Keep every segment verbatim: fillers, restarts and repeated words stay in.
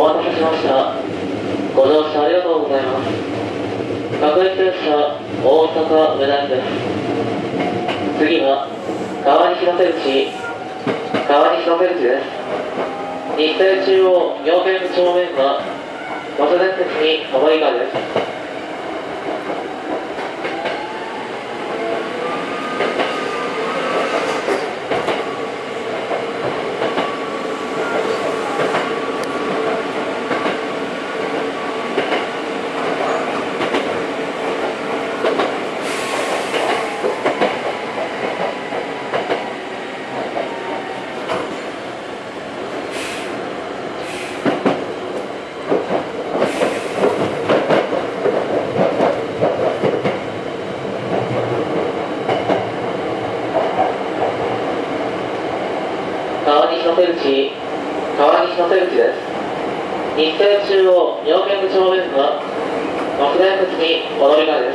お待たせしました。ご乗車ありがとうございます。各駅列車大阪梅田駅です。次は川西の手口川西の手口です。日生中央妙見正面は早稲田鉄に上り側です。川西の手口川西の手口です。日生中央妙見正面は早稲田鉄にお乗り換えです。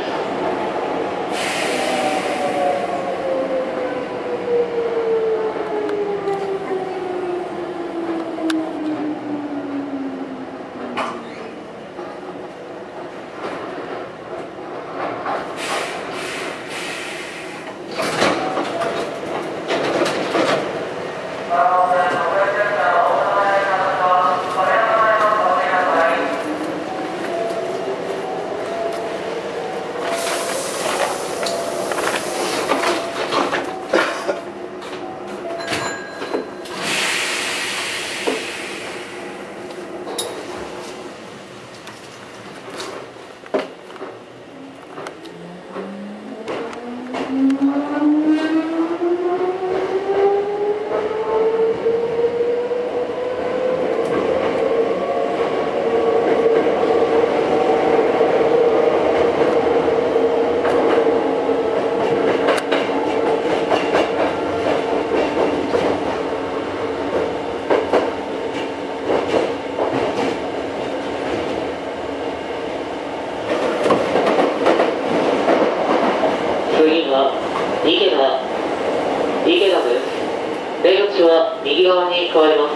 次は池田池田です。出口は右側に変わります。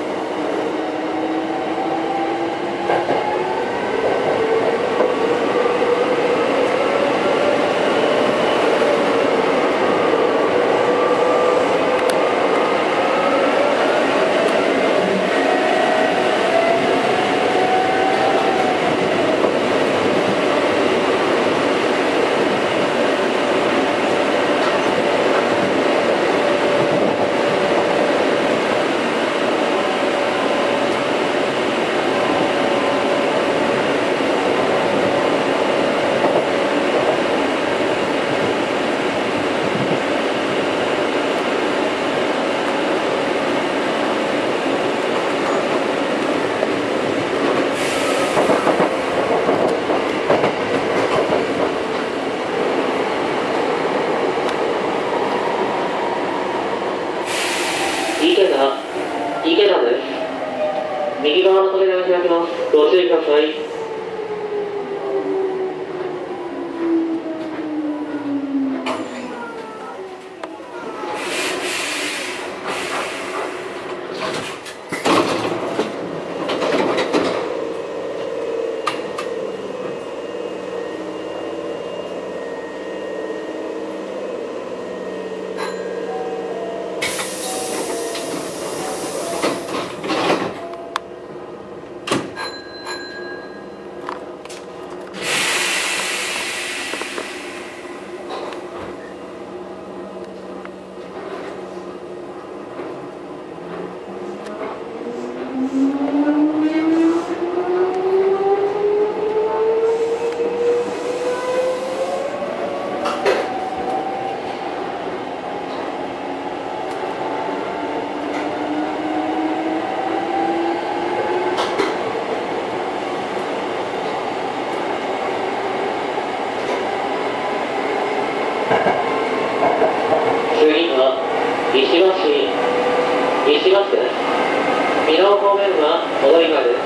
池田池田です。右側の扉が開きます。ご注意ください。石橋石橋です。美濃方面は戻り側です。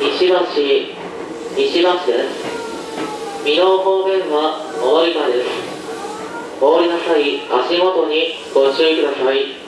石橋、石橋です。箕面方面はお乗り換えです。お降りの際、足元にご注意ください。